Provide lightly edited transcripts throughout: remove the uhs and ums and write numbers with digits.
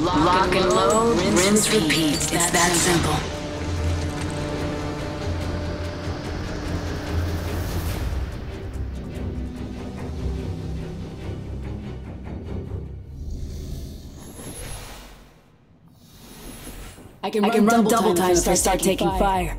Lock and load, rinse, repeat. It's that simple. I can run double time if I start taking fire.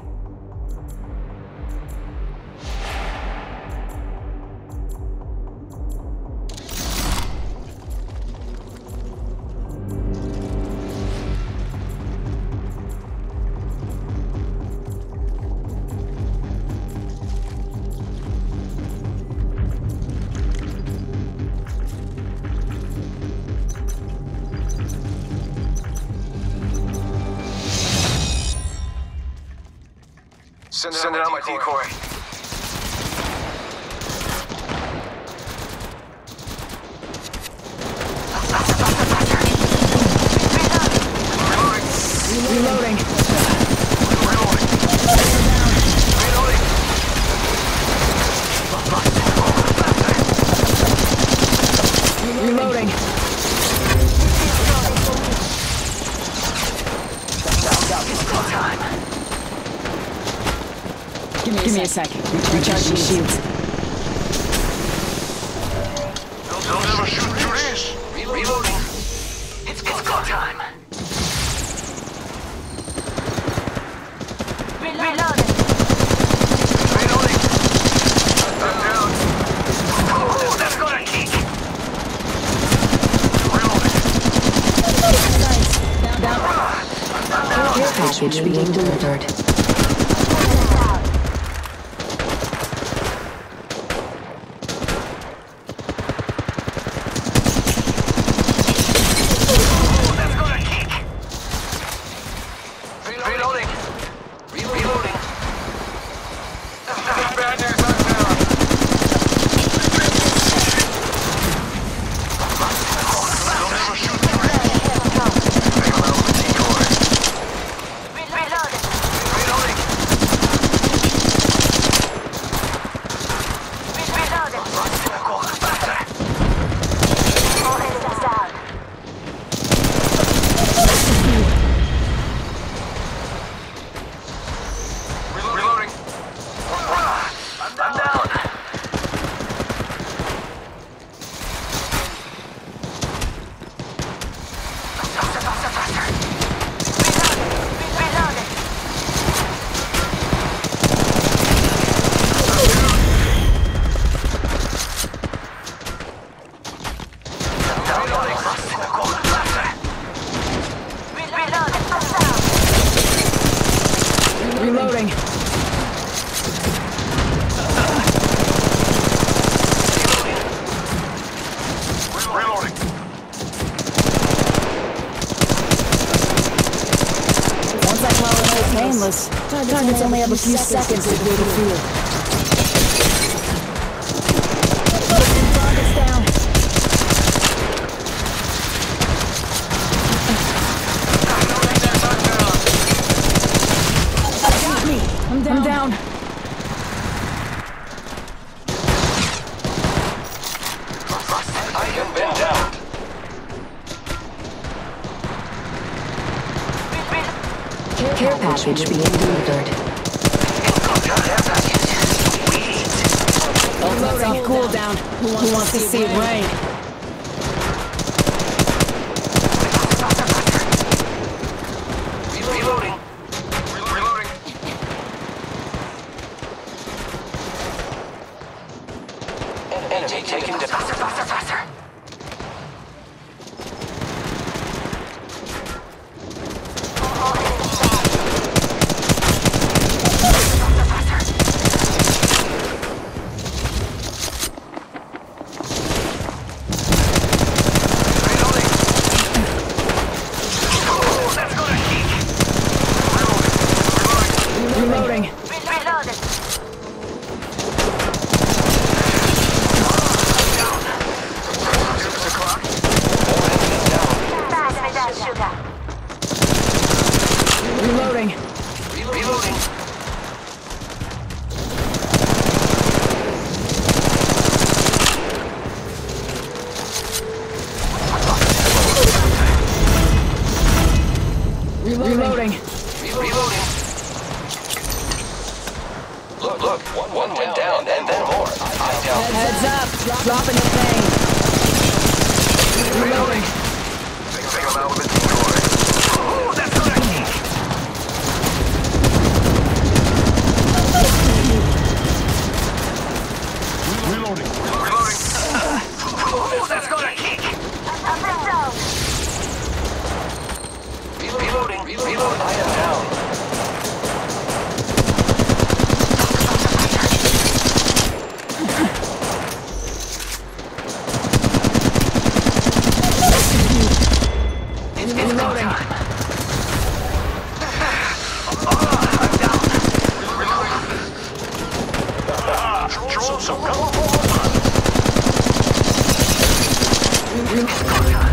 Send it out my decoy. Reloading. Reloading. Give me a second. Recharging shields. Don't ever shoot through this. Reloading. It's go time. Reloading. Reloading. I'm down. Oh, that's gonna kick. Reloading. Down. Care package being delivered. Reloading. Once I call it painless, targets only have a few seconds to clear the field. Targets down. Got me. I'm down. I have been down. Care package being delivered. Ultimate's on cooldown. Who wants to see it rain? Reloading. Reloading. Enemy taken down. Faster. It's got time.